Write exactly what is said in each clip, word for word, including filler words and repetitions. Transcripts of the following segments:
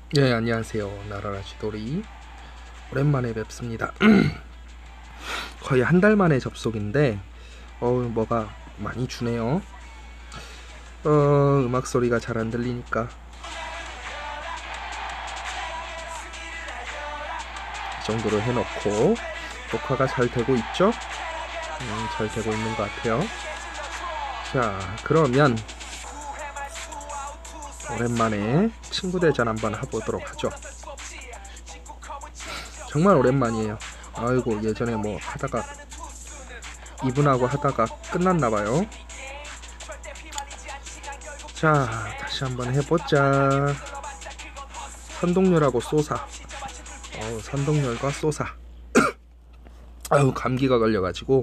네, 안녕하세요. 나라라 쥐돌이 오랜만에 뵙습니다. 거의 한 달 만에 접속인데 어우 뭐가 많이 주네요. 어 음악 소리가 잘 안 들리니까 이 정도로 해놓고 녹화가 잘 되고 있죠? 음, 잘 되고 있는 것 같아요. 자, 그러면 오랜만에 친구 대전 한번 해보도록 하죠. 정말 오랜만이에요. 아이고, 예전에 뭐 하다가 이분하고 하다가 끝났나봐요. 자, 다시 한번 해보자. 선동열하고 쏘사. 어, 선동열과 쏘사. 아유, 감기가 걸려가지고.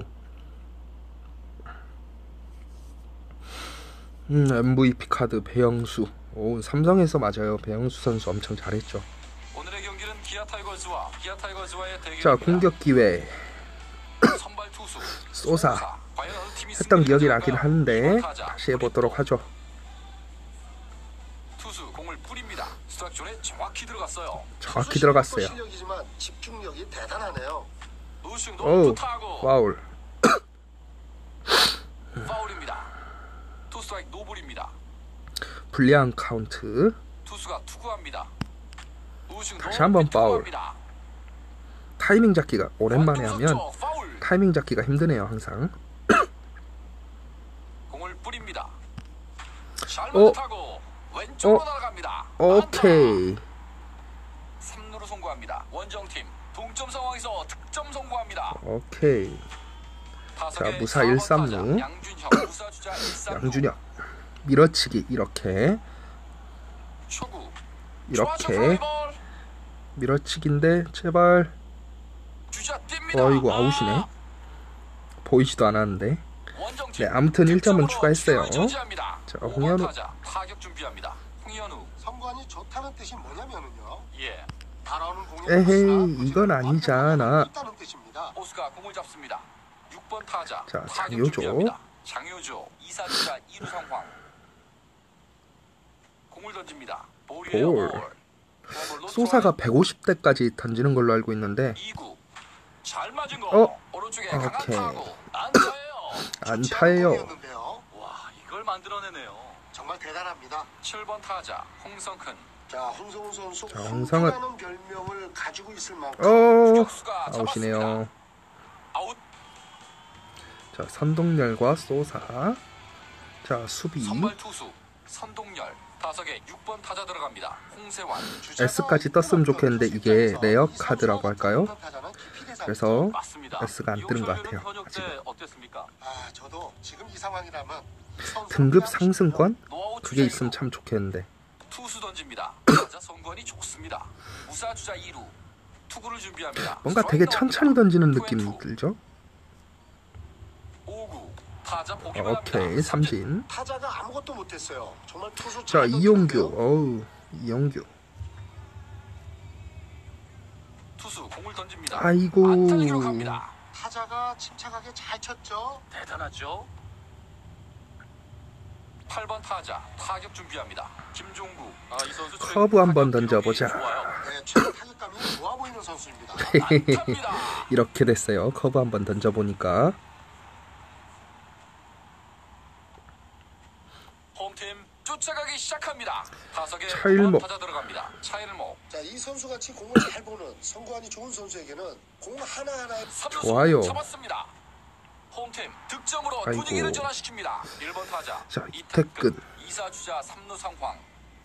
음, 엠브이피 카드 배영수. 오, 삼성에서 맞아요. 배영수 선수 엄청 잘했죠. 오늘의 경기는 기아 타이거즈와 기아 타이거즈와의 대결입니다. 자, 공격 기회. 선발 투수 쏘사. 했던 기억이 나긴 하는데 다시 해보도록 하죠. 투수 공을 뿌립니다. 스트라이크 존에 정확히 들어갔어요. 정확히 들어갔어요. 실력이지만 집중력이 대단하네요. 우승 어우, 높은 타구. 파울. 파울입니다. 투 스트라이크 노볼입니다. 불리한 카운트. 투수가 투구합니다. 우승 다시 한번 파울. 투구합니다. 타이밍 잡기가 오랜만에 하면 파울. 타이밍 잡기가 힘드네요, 항상. 공을 뿌립니다. 잘 어? 타고 왼쪽으로 어? 날아갑니다. 오케이. 삼 루로 성공합니다. 원정팀 동점 상황에서 득점 성공합니다. 오케이. 자, 무사 일, 삼 루. 양준혁, 무사 주자 일, 삼 루. 양준혁. 밀어치기 이렇게. 초구. 이렇게. 밀어치기인데 제발. 주자 뜁니다. 어이구, 아웃이네. 보이지도 않았는데. 네, 아무튼 일 점은 추가했어요. 자, 홍현우. 타격 준비합니다. 홍현우. 선관이 좋다는 뜻이 뭐냐면은요. 예. 달아오는 공의 에헤이, 이건 아니잖아. 있다는 뜻입니다. 오스가 공을 잡습니다. 육 번 타자. 자, 타격 장효조. 준비합니다. 장효조. 이 사 주자 이 루 상황. 공을 던집니다. 볼이에요. 볼. 볼. 쏘사가 백오십 대까지 던지는 걸로 알고 있는데 이 구. 잘 맞은 거. 어? 오른쪽에 강한 오케이. 타구. 안타예요. 안타예요. 공이었는데요. 와, 이걸 만들어내네요. 정말 대단합니다. 칠 번 타자 홍성큰. 자, 홍성훈 선수 자, 홍성은. 홍성훈이라는 별명을 가지고 있을 만큼 어, 유격수가 아웃이네요. 잡았습니다. 아웃. 자, 선동열과 쏘사. 자, 수비. 선발 투수 선동열. 타석에 육 번 타자 들어갑니다. 홍세환. S까지 떴으면 좋겠는데 이게 레어 카드라고 할까요? 그래서 맞습니다. S가 안 뜨는 것 같아요. 현역 때 아직은. 어땠습니까? 아, 저도 지금 이 상황이라면 등급 상승권? 노아웃 그게 주자 있으면 이 루. 참 좋겠는데. 투수 던집니다. 타자 선관이 좋습니다. 무사 주자 이 루. 투구를 준비합니다. 뭔가 되게 천천히 던지는 느낌이 들죠? 오 구. 타자 보기 어, 오케이, 삼진. 타자가 아무것도 못했어요. 정말 투수 자, 잘 이용규. 던지는데요. 어우, 이용규. 투수 공을 던집니다. 아이고. 안타를 기록합니다. 타자가 침착하게 잘 쳤죠. 대단하죠. 팔 번 타자 타격 준비합니다. 김종구. 아, 이 선수 커브 한번 던져보자. 네, 최근 타격감이 좋아 보이는 선수입니다. 안타입니다. 이렇게 됐어요. 커브 한번 던져보니까. 홈팀 쫓아가기 시작합니다. 타석에 차일목. 타자 들어갑니다. 차일목. 자, 이 선수 같이 공을 잘 보는 선관이 좋은 선수에게는 공 하나하나에 좋아요. 잡았습니다. 홈팀 득점으로 아이고. 분위기를 전환시킵니다. 일 번 타자 자, 이태근. 이 사 주자 삼 루 상황.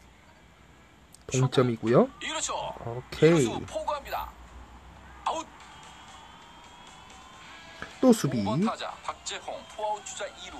동점이고요. 이렇죠. 오케이. 이루수 포구합니다. 아웃. 또 수비. 오 번 타자 박재홍 포아웃 주자 이 루.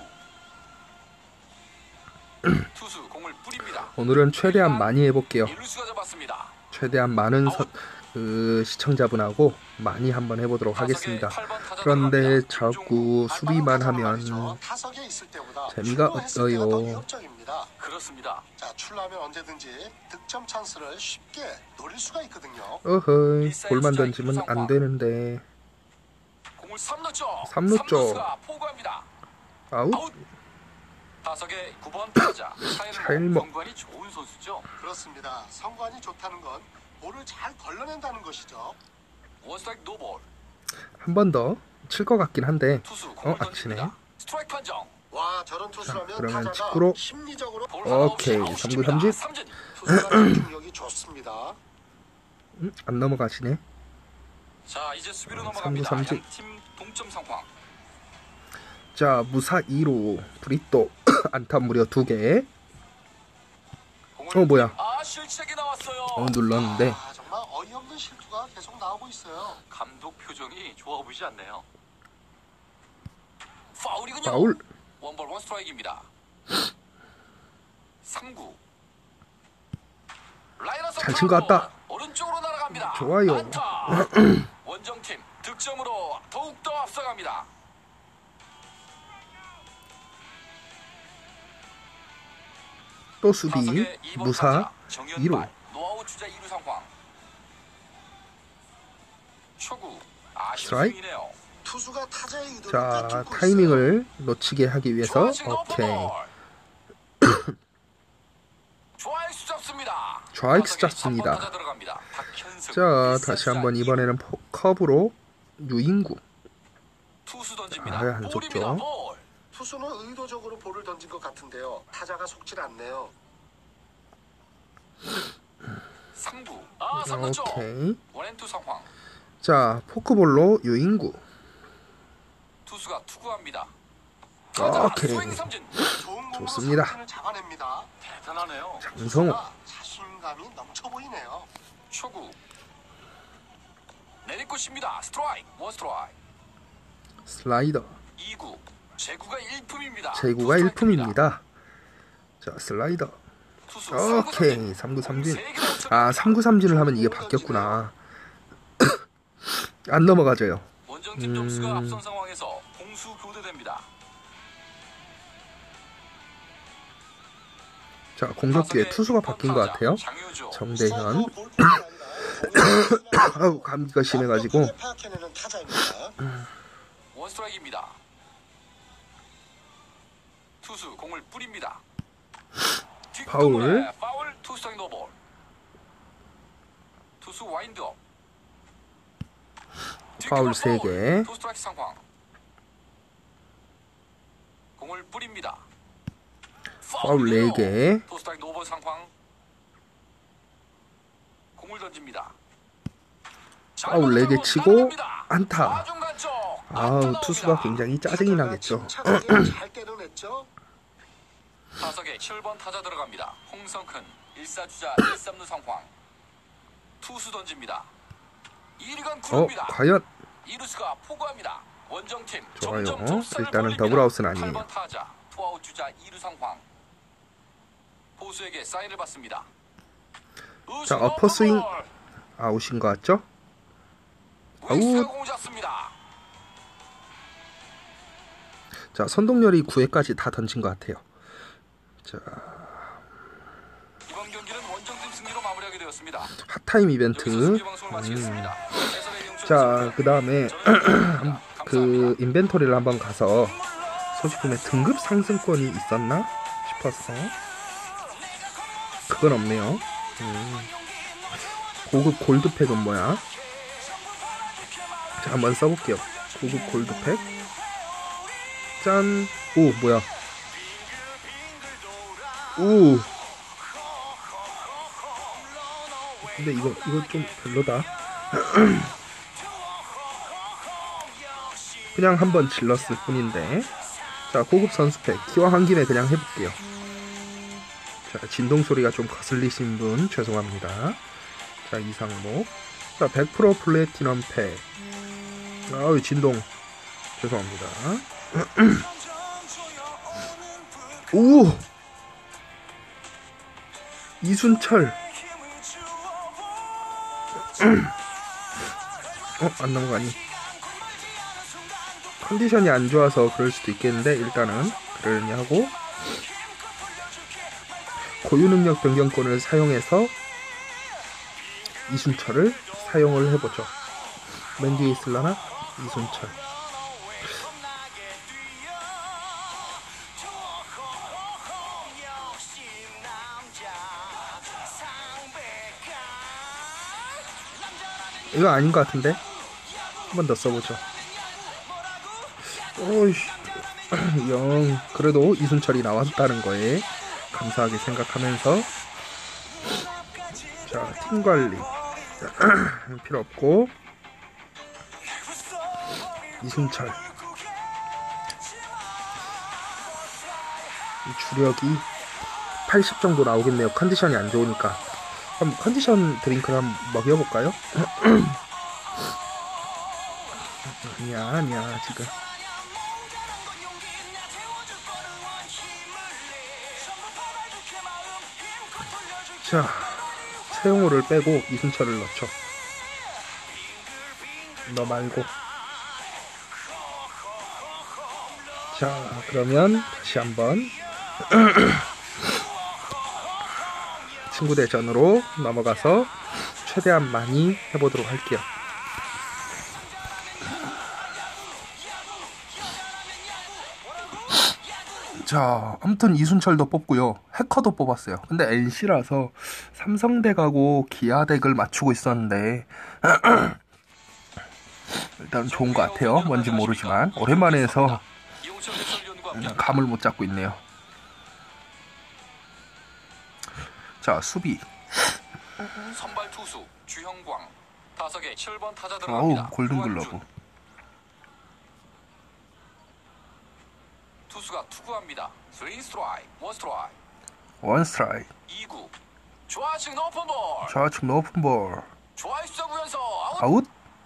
투수 공을 뿌립니다. 오늘은 최대한 많이 해볼게요. 일루수가 잡았습니다. 최대한 많은 서, 그 시청자분하고 많이 한번 해보도록 하겠습니다. 그런데 자꾸 수비만 하면 타석에 있을 때보다 재미가 출루했을 때가 더 없어요. 위협적입니다. 그렇습니다. 자, 출루하면 언제든지 득점 찬스를 쉽게 노릴 수가 있거든요. 어허이, 볼만 던지면 안 되는데. 공을 삼 루 쪽. 삼 루 쪽. 삼루수가 포구합니다. 아웃? 아웃. 타석의 구 번 타자 차일목. 차일목. 성관이 좋은 선수죠. 그렇습니다. 성관이 좋다는 건 볼을 잘 걸러낸다는 것이죠. 원스트라이크 노볼. 한 번 더 칠 것 같긴 한데 투수 어 공을 아치네. 던집니다. 스트라이크 판정. 와, 저런 투수라면 그러면 타자가 직구로. 심리적으로 볼 하나 없이 오케이, 아웃 삼 구 시킵니다. 삼진. 삼진. 투수가 집중력이 좋습니다. 음, 안 넘어가시네. 자, 이제 수비로 어, 넘어갑니다. 삼 구 삼진. 양팀 동점 상황. 자 무사 이 루 브리또 안타 무려 두 개. 공을 어 뭐야? 아, 실책이 나왔어요. 어 눌렀는데 아, 정말 어이없는 실투가 계속 나오고 있어요. 감독 표정이 좋아 보이지 않네요. 파울이군요. 파울. 원볼 원 스트라이크입니다. 삼 구. 라이너 잘 친 것 같다. 오른쪽으로 날아갑니다. 좋아요. 안타. 원정팀 득점으로 더욱 더 앞서갑니다. 또 수비 타석의 이 번 무사 타자, 정현발. 이 루. 노아웃 주자 이 루 상황. 초구. 아쉬운 스트라이크. 스윙이네요. 투수가 타자의 의도를 자 꿰뚫고 타이밍을 놓치게 하기 위해서 좋아진 오케이 오퍼볼. 좌익수 잡습니다. 좌익수 타석에 잡습니다. 삼 번 타자 들어갑니다. 박현승. 자 일사 다시 주자 한번 이 루. 이번에는 포- 커브로 유인구. 투수 던집니다. 아, 안 볼입니다. 속죠. 볼. 투수는 의도적으로 볼을 던진 것 같은데요. 타자가 속질 않네요. 삼 구. 아, 삼 구 쪽. 오케이. 원앤투 상황. 자 포크볼로 유인구. 투수가 투구합니다. 오케이. 스윙 삼진. 좋은 공으로 좋습니다. 삼진을 잡아냅니다. 대단하네요. 장성호. 투수가 자신감이 넘쳐 보이네요. 초구. 내리꽂습니다. 스트라이크. 원 스트라이크. 슬라이더. 이 구. 제구가 일품입니다. 제구가 투 일 스트라이크입니다. 품입니다. 자 슬라이더. 투수 삼 구 삼진. 오케이 삼 구 삼진. 세 개나 아 삼 구 삼진을 하면 이게 바뀌었구나. 안 넘어가져요. 원정팀 음. 점수가 앞선 상황에서 공수 교대됩니다. 자 공격기에 투수가 바뀐 것 같아요. 장효조. 정대현. 스트라이크와 볼뿐이 아니라 아우 감기가 심해가지고. 완벽하게 파악해내는 타자입니다. 원 스트라이크입니다. 투수 공을 뿌립니다. 파울. 뒷공간에 파울. 투 스트라이크 노볼. 투수 와인드업. 파울 세 개. 투 스트라이크 상황. 공을 뿌립니다. 파울 네 개. 투 스트라이크 노볼 상황. 공을 던집니다. 파울 네 개 치고 안타. 좌중간 쪽. 아우 안타 투수가 나옵니다. 굉장히 짜증이 나겠죠. 침착하게 잘 때려냈죠. 타석에 칠 번 타자 들어갑니다. 홍성큰 일 사 주자 일 삼 루 상황. 투수 던집니다. 이 루간 어 구릅니다. 과연. 이루스가 포구합니다. 원정팀 좋아요. 점점 점수를 일단은 벌립니다. 더블아웃은 아니에요. 팔 번 타자 투아웃 주자 이 루 상황. 보수에게 사인을 받습니다. 자, 우승 어퍼 스윙. 어퍼볼. 아웃인 것 같죠? 윌스가 아웃. 공을 잡습니다. 자 선동열이 구 회까지 다 던진 것 같아요. 자 이번 경기는 원정팀 승리로 마무리하게 되었습니다. 핫타임 이벤트. 여기서 수비 방송을 마치겠습니다. 음. 해설의 이용철 자 그 다음에 감사합니다. 그 인벤토리를 한번 가서 소지품에 등급 상승권이 있었나 싶어서 그건 없네요. 음. 고급 골드팩은 뭐야? 자 한번 써볼게요. 고급 골드팩. 짠. 오 뭐야? 오. 근데 이거 이거 좀 별로다. 그냥 한번 질렀을 뿐인데. 자 고급 선수팩 기왕한 김에 그냥 해볼게요. 자 진동 소리가 좀 거슬리신 분 죄송합니다. 자 이상목. 자 백 퍼센트 플래티넘 팩. 아우 진동 죄송합니다. 오 이순철. 어 안 넘어가니. 컨디션이 안 좋아서 그럴 수도 있겠는데 일단은 그러려니 하고 고유 능력 변경권을 사용해서 이순철을 사용을 해보죠. 맨 뒤에 있을라나? 이순철. 이거 아닌 것 같은데? 한 번 더 써보죠. 오이씨. 영. 그래도 이순철이 나왔다는 거에 감사하게 생각하면서. 자, 팀 관리. 필요 없고. 이순철. 이 주력이 팔십 정도 나오겠네요. 컨디션이 안 좋으니까. 그럼 컨디션 드링크를 한번 먹여볼까요? 아니야, 아니야, 지금. 자, 최용호를 빼고 이순철을 넣죠. 너 말고. 자, 그러면 다시 한번 친구 대전으로 넘어가서 최대한 많이 해보도록 할게요. 자, 아무튼 이순철도 뽑고요. 해커도 뽑았어요. 근데 엔씨라서 삼성대 가고 기아덱을 맞추고 있었는데 일단 좋은 것 같아요. 뭔지 모르지만 오랜만에 해서 감을 못 잡고 있네요. 자, 수비. 선발 투수 주형광 타석에 칠 번 타자 어우, 들어갑니다. 골든글러브. 투수가 투구합니다. 쓰리 스트라이크, 원 스트라이크. 원 스트라이크. 이 구. 좌측 높은 볼. 좌측 높은 볼. 좌익 서구에서 아웃. 아웃.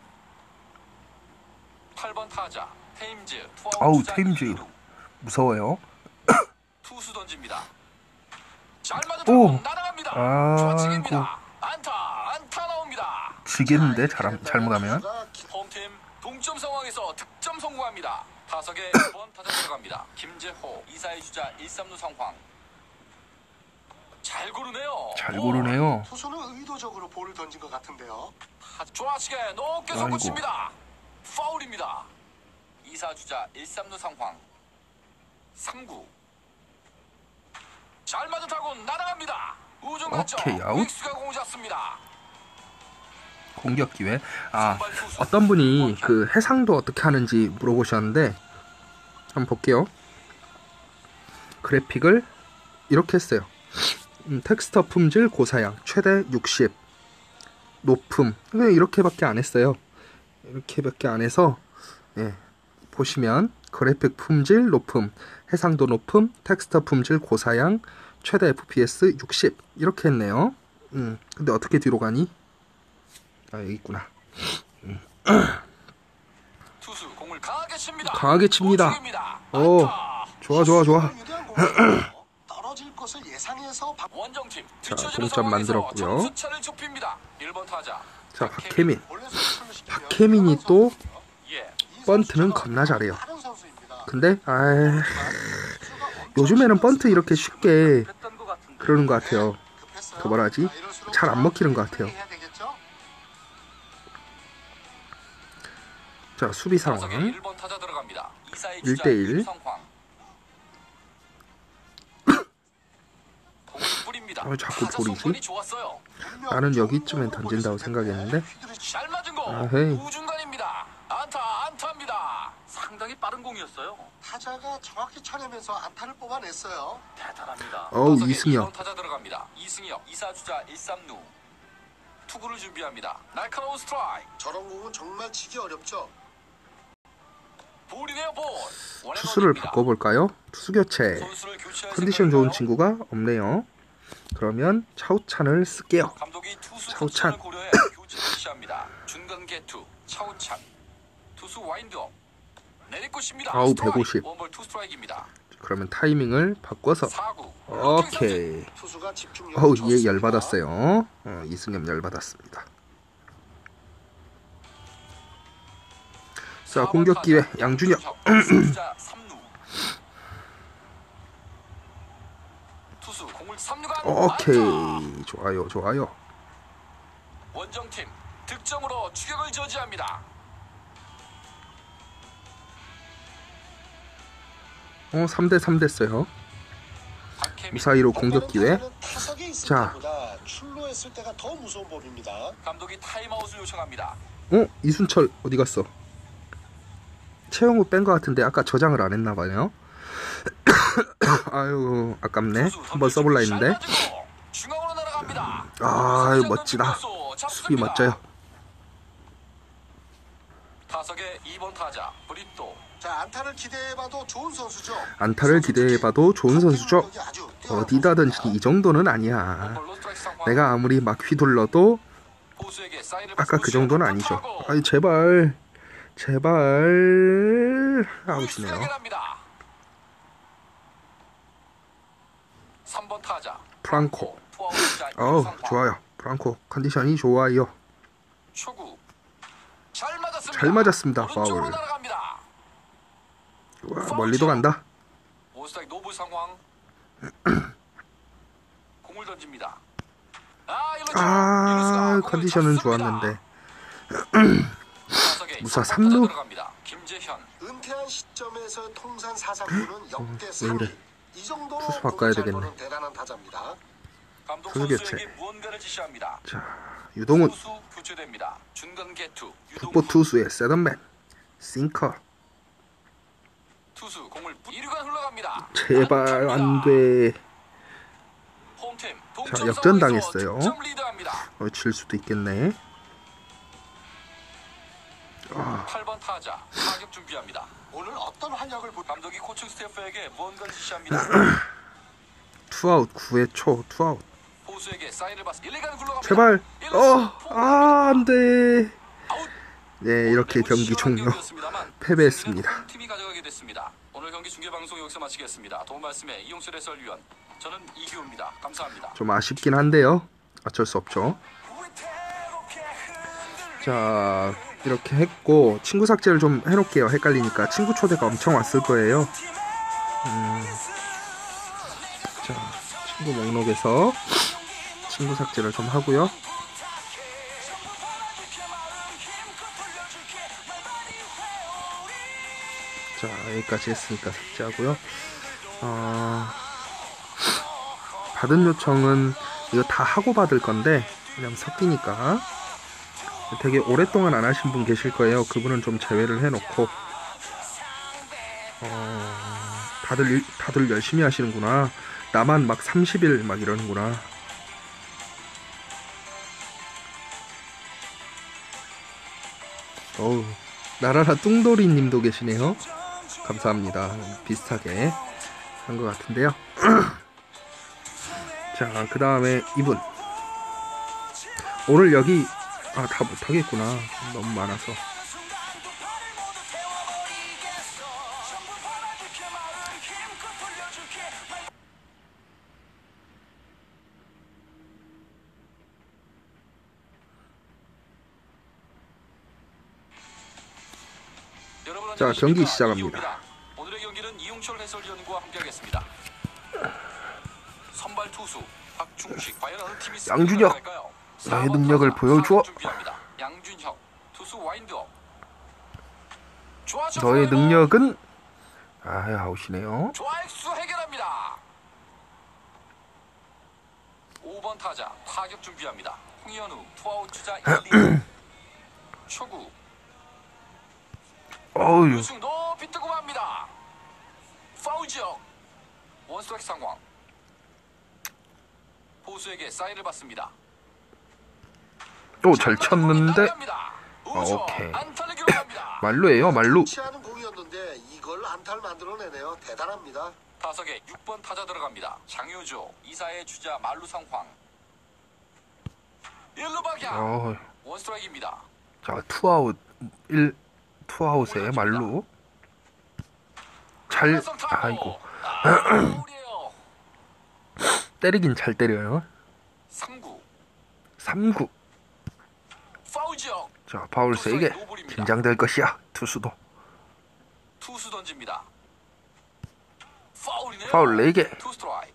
팔 번 타자 테임즈. 아우, 테임즈. 무서워요. 투수 던집니다. 잘 맞은 오. 타구 날아갑니다. 아이고. 좌측입니다. 안타, 안타 나옵니다. 지겠는데 잘, 잘못하면. 홈팀 동점 상황에서 득점 성공합니다. 타석에 두 번 타자 들어갑니다. 김재호, 이사의 주자 일, 삼루 상황. 잘 고르네요. 잘 고르네요. 투수는 의도적으로 볼을 던진 것 같은데요. 좌측에 높게 아이고. 솟구칩니다. 파울입니다. 이사 주자 일, 삼루 상황. 삼 구. 잘 맞은 타구 날아갑니다. 우중 간쪽. 오케이, 아웃. 윅스가 공을 잡습니다. 공격 기회. 아, 어떤 분이 그 해상도 어떻게 하는지 물어보셨는데 한번 볼게요. 그래픽을 이렇게 했어요. 음, 텍스처 품질 고사양 최대 육십, 높음 그냥 이렇게밖에 안 했어요. 이렇게밖에 안 해서 예, 보시면 그래픽 품질 높음, 해상도 높음, 텍스처 품질 고사양 최대 에프피에스 육십 이렇게 했네요. 음, 근데 어떻게 뒤로 가니? 아, 여기 있구나. 음. 투수 공을 강하게 칩니다. 강하게 칩니다. 우측입니다. 오, 안타. 좋아, 좋아, 좋아. 떨어질 것을 예상해서 박- 원정팀 자, 뒤쳐지는 동점 상황에서 만들었고요. 점수차를 좁힙니다. 일 번 타자. 자, 박혜민. 원래 선수를 시키면 박혜민이 또 예. 이 번트는 선수가 겁나 잘해요. 다른 선수입니다. 근데 아, 투수가 엄청 요즘에는 번트 이렇게 쉽게 했던 것 같은데. 그러는 것 같아요. 급했어요. 그 뭐라 하지? 자, 이럴수록 잘 안 먹히는 것 같아요. 해야 되겠죠? 자, 수비 타석에 상황. 일 번 타자 들어갑니다. 이사의 일 주자 대 일. 임성황. 공을 뿌립니다. 왜 자꾸 타자 돌이지? 손권이 좋았어요. 나는 여기쯤엔 던진다고 생각했는데. 잘 맞은 거. 아헤이. 우중간입니다. 안타, 안타입니다. 상당히 빠른 공이었어요. 타자가 정확히 쳐내면서 안타를 뽑아냈어요. 대단합니다. 어우, 타석에 이승엽. 이 번 타자 들어갑니다. 이승엽, 이사 주자 일, 삼루. 투구를 준비합니다. 날카로운 스트라이크. 저런 공은 정말 치기 어렵죠. 볼이네요, 볼. 원앤 투수를 원입니다. 바꿔볼까요? 투수 교체. 선수를 교체할 컨디션 좋은 생각인가요? 친구가 없네요. 그러면 차우찬을 쓸게요. 감독이 투수 차우찬. 컨디션을 고려해 교체를 지시합니다. 중간 개투 차우찬. 투수 와인드업. 내리꽂습니다. 아우, 스트라이크. 백오십. 원볼 투 스트라이크입니다. 그러면 타이밍을 바꿔서. 사 구. 오케이. 투수가 집중력 어우, 얘 열받았어요. 어, 이승엽 열받았습니다. 자, 공격 기회 양준혁. 주자 삼 루. 투수 공을 삼 루간 오케이, 안타. 좋아요, 좋아요. 원정팀 득점으로 추격을 저지합니다. 어, 삼 대 삼 됐어요. 박혜민. 무사히로 공격 기회. 타석에 있을 자. 때보다 출루에서 했을 때가 더 무서운 법입니다. 감독이 타임아웃을 요청합니다. 어? 이순철 어디 갔어? 최영우 뺀 것 같은데 아까 저장을 안 했나 봐요. 아유 아깝네. 한번 써볼라 했는데. 중앙으로 날아갑니다. 아 멋지다. 수비 멋져요. 타석의 이 번 타자 브리또. 자, 안타를 기대해봐도 좋은 선수죠. 안타를 기대해봐도 좋은 선수죠. 어디다든지 이 정도는 아니야. 내가 아무리 막 휘둘러도 아까 그 정도는 아니죠. 아이 제발 제발 아웃이네요. 삼 번 타자 프랑코. 어우 좋아요. 프랑코 컨디션이 좋아요. 초구 잘 맞았습니다. 잘 맞았습니다. 파울. 와, 멀리도 간다. 원스트라이크 노블 상황. 공을 던집니다. 아, 아 컨디션은 좋았는데 무사 삼 루. 김재현. 은퇴한 시점에서 통산 사상구는 역대 왜 삼 위. 이래. 이 정도로 투수 바꿔야 공을 잘 되겠네. 보는 대단한 타자입니다. 감독 투수 선수에게 교체. 무언가를 지시합니다. 자 유동훈. 투수 교체됩니다. 중간 개투. 북보 투수의 세던맨. 싱커. 투수 공을 이루간 흘러갑니다. 제발 안돼. 홈팀 자 동점 역전당했어요. 득점 리드합니다. 어, 질 수도 있겠네. 아, 팔 번 타자 타격 준비합니다. 오늘 어떤 활약을 보... 감독이 코칭 스태프에게 무언가를 지시합니다. 투아웃 구 회 초 투아웃. 포수에게 사인을 받 일리간 굴러갑니다. 제발. 어, 아 안돼. 아웃. 네 이렇게 경기 종료. 패배했습니다. 팀이 가져가게 됐습니다. 오늘 경기 중계 방송 여기서 마치겠습니다. 도움 말씀에 이용철 해설위원, 저는 이기호입니다. 감사합니다. 좀 아쉽긴 한데요. 어쩔 수 없죠. 자 이렇게 했고 친구 삭제를 좀 해놓을게요. 헷갈리니까 친구 초대가 엄청 왔을 거예요. 음, 자 친구 목록에서 친구 삭제를 좀 하고요. 자 여기까지 했으니까 삭제하고요. 어, 받은 요청은 이거 다 하고 받을 건데 그냥 섞이니까 되게 오랫동안 안 하신 분 계실 거예요. 그분은 좀 제외를 해놓고 어, 다들 일, 다들 열심히 하시는구나. 나만 막 삼십 일 막 이러는구나. 어우 나라라 뚱돌이 님도 계시네요. 감사합니다. 비슷하게 한 것 같은데요. 자 그 다음에 이분 오늘 여기 아 다 못하겠구나. 너무 많아서. 자 경기 시작합니다. 오늘의 경기는 이용철 해설위원과 함께하겠습니다. 선발 투수 박중식 과연 어느 팀이 양준혁 나의 능력을 보여줘. 양준혁 투수 와인드업. 너의 능력은 아 아웃이네요. 좌익수 해결합니다. 오 번 타자 타격 준비합니다. 홍현우 투아웃 주자 일, 이. 초구 어우 유승 높이 뜨고 맙니다. 파울 지역 원스트라이크 상황. 포수에게 사인을 받습니다. 또 잘 쳤는데 어, 오케이 말루예요 말루. 치하는 공이었는데 이걸 안타를 만들어내네요. 대단합니다. 타석에 육 번 타자 들어갑니다. 장효조 이 사의 주자 말루 상황. 일 루 방향 어, 원스트라이크입니다. 자 투아웃 일 투아웃에 말루 잘 아이고 때리긴 잘 때려요. 삼 구 삼 구. 파울 지역. 자 파울 세게 긴장될 것이야. 투수도 투수 던집니다. 파울이네요. 파울 네 개. 투 스트라이크.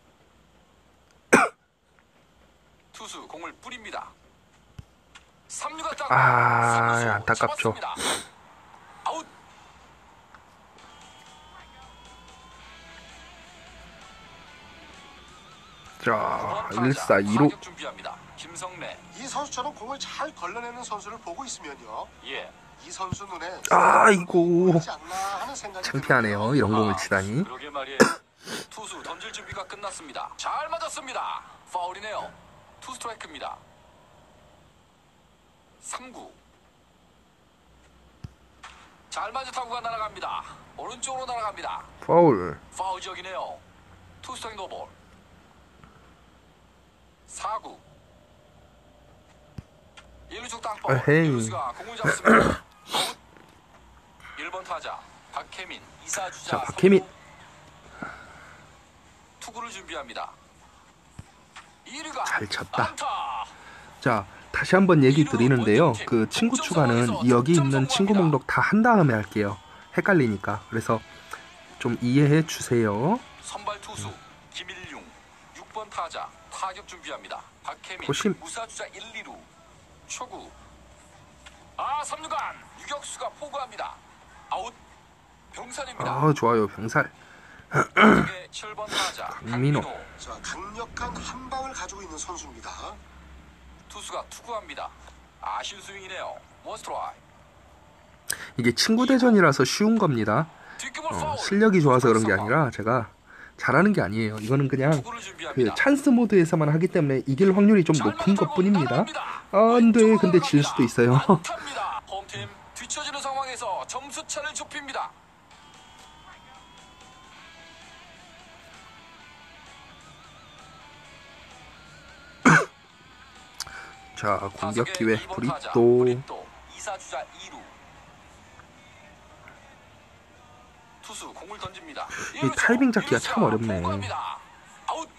투수 공을 뿌립니다. 삼 루가 땅. 아 안타깝죠. 아웃. 자 일 사 이 루. 김성래. 이 선수처럼 공을 잘 걸러내는 선수를 보고 있으면요. 예. 이 선수 눈에 아이고 보이지 않나 하는 생각이 창피하네요. 들고요. 이런 공을 아, 치다니. 그러게 말이에요. 투수 던질 준비가 끝났습니다. 잘 맞았습니다. 파울이네요. 투 스트라이크입니다. 삼 구. 잘 맞은 타구가 날아갑니다. 오른쪽으로 날아갑니다. 파울. 파울 지역이네요. 투 스트라이크 노볼. 사 구. 일 루 쪽 땅볼. 아헤이. 일 루수가 공을 잡습니다. 일 번 타자 박혜민. 이 사 주자 자, 박혜민. 투구를 준비합니다. 이 루가 잘 쳤다. 안타. 자, 다시 한번 얘기 드리는데요. 그 친구 추가는 여기 있는 친구 목록 다 한 다음에 할게요. 헷갈리니까. 그래서 좀 이해해 주세요. 선발 투수 김일용. 육 번 타자 타격 준비합니다. 박혜민. 고심. 무사주자 일, 이 루. 초구. 아, 삼 루간. 유격수가 포구합니다. 아웃. 병살입니다. 아, 좋아요. 병살. 칠 번 타자 강민호. 강민호. 자, 강력한 한 방을 가지고 있는 선수입니다. 투수가 투구합니다. 아쉬운 스윙이네요. 원스트라이크. 이게 친구 대전이라서 쉬운 겁니다. 뒷규모 어, 파울. 실력이 좋아서 그런 게 아니라 제가 잘하는 게 아니에요. 이거는 그냥 투구를 그 준비합니다. 찬스 모드에서만 하기 때문에 이길 확률이 좀 높은 것 뿐입니다. 아, 안 돼. 근데 질 수도 있어요. 안타입니다. 홈팀 뒤처지는 상황에서 점수 차를 좁힙니다. 자, 공격 타석의 기회. 이 번 타자, 브리또. 브리또. 이 사 주자 이 루. 투수 공을 던집니다. 이 타이밍 잡기가 참 어렵네. 아웃.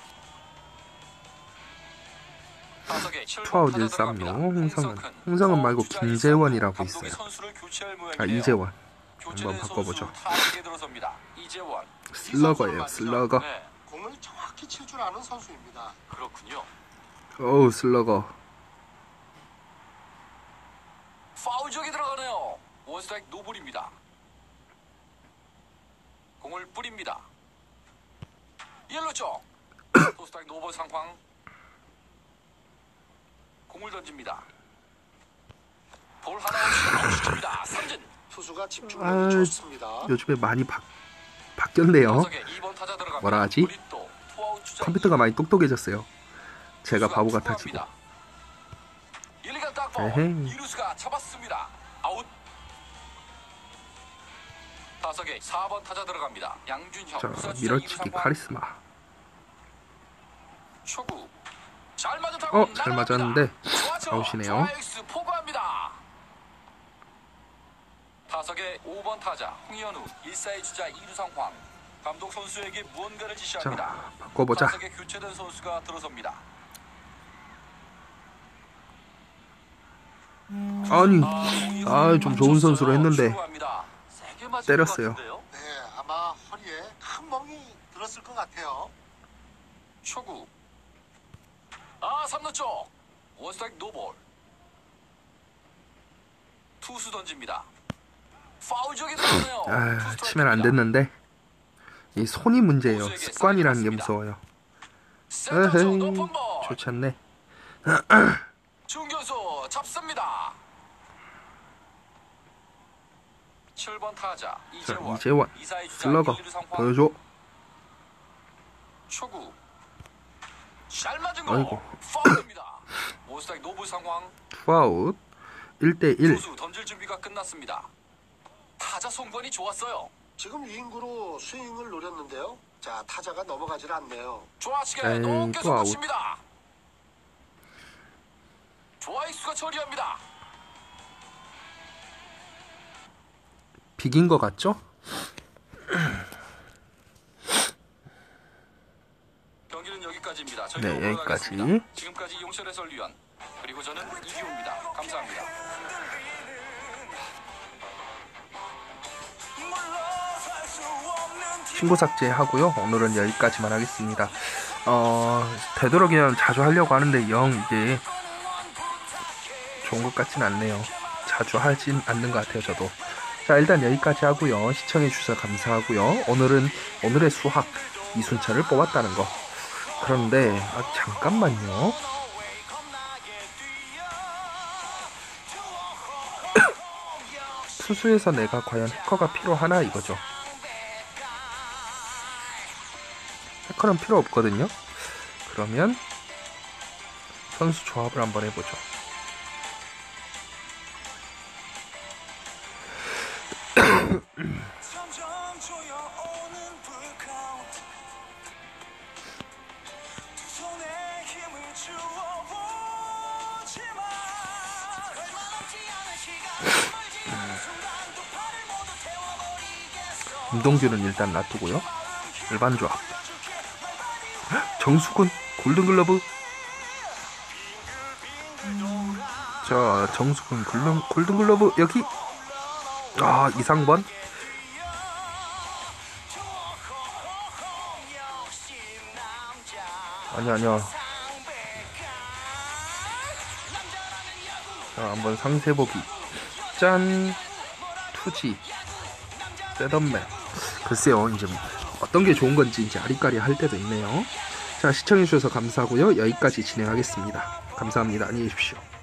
타석의 칠 번 투아웃 타자 일 삼 루. 들어갑니다. 홍성은. 홍성은 홍성은 말고 투아웃 주자 김재원이라고 감독이 있어요. 선수를 교체할 아, 모양이네요. 이재원. 교체된 한번 바꿔보죠. 선수 타석에 들어섭니다. 이재원. 슬러거예요. 슬러거. 네, 공을 정확히 칠 줄 아는 선수입니다. 그렇군요. 어우, 슬러거. 파울 쪽에 들어가네요. 원스트라이크 노블입니다. 공을 뿌립니다. 일 루 쪽. 투스트라이크 노볼 상황. 공을 던집니다. 볼 하나 없이 아웃시킵니다. 삼진. 투수가 아, 집중력이 좋습니다. 요즘에 많이 바, 바뀌었네요. 타석에 이 번 타자 들어갑니다. 뭐라 하지? 브리또, 투아웃 주자 컴퓨터가 많이 똑똑해졌어요. 제가 투수가 바보 같아지고. 투구합니다. 일, 이간 딱볼. 에헤이. 이루수가 잡았습니다. 아웃. 타석에 사 번 타자 들어갑니다. 양준형. 자, 무사 주자 밀어치기 이루 상황. 카리스마. 초구. 잘 맞은 타구. 어, 잘 맞았는데 좋아죠. 아웃이네요. 좌익수 포구합니다. 타석의 오 번 타자 홍현우. 일 사의 주자 이 루 상황. 감독 선수에게 무언가를 지시합니다. 자, 바꿔보자. 타석에 교체된 선수가 들어섭니다. 아니, 공이 아, 좀 좋은 선수로 했는데 출구합니다. 세게 맞은 때렸어요. 것 같은데요? 네, 아마 허리에 큰 멍이 들었을 것 같아요. 초구. 아, 삼 루 쪽. 원스트라이크 노볼. 투수 던집니다. 파울 쪽에 들어가네요. 아, 치면 안 됐는데 이 손이 문제예요. 습관이라는 게 무서워요. 에헤이, 높은 볼. 좋지 않네. 중견수 잡습니다. 칠 번 타자 자, 이재원. 이재원. 이사의 주자 슬러거 일 루 상황. 보여줘. 초구. 잘 맞은 거. 아이고. 파울입니다. 원스트라이크 노블 상황. 투아웃. 일 대 일. 투수 던질 준비가 끝났습니다. 타자 송관이 좋았어요. 지금 윙구로 스윙을 노렸는데요. 자, 타자가 넘어가질 않네요. 좌측에 에이, 높게 또 아웃. 솟구칩니다. 좌익수가 처리합니다. 비긴 것 같죠? 경기는 여기까지입니다. 네, 저희는 여기까지. 올라가겠습니다. 지금까지 용철 해설위원 그리고 저는 이기호입니다. 감사합니다. 신고 삭제하고요. 오늘은 여기까지만 하겠습니다. 어, 되도록이면 자주 하려고 하는데 영 이게 좋은 것 같진 않네요. 자주 하진 않는 것 같아요, 저도. 자, 일단 여기까지 하고요. 시청해주셔서 감사하고요. 오늘은 오늘의 수학 이순철을 뽑았다는 거. 그런데 아, 잠깐만요. 투수에서 내가 과연 해커가 필요하나 이거죠. 해커는 필요 없거든요. 그러면 선수 조합을 한번 해보죠. 김동규는 일단 놔두고요. 일반 조합. 정수근 골든글러브. 자, 정수근 골든, 골든글러브 여기. 아, 이상번. 아니야 아니야. 자, 한번 상세보기. 짠. 투지. 셋업맨. 글쎄요, 이제 어떤 게 좋은 건지 이제 아리까리 할 때도 있네요. 자, 시청해주셔서 감사하고요. 여기까지 진행하겠습니다. 감사합니다. 안녕히 계십시오.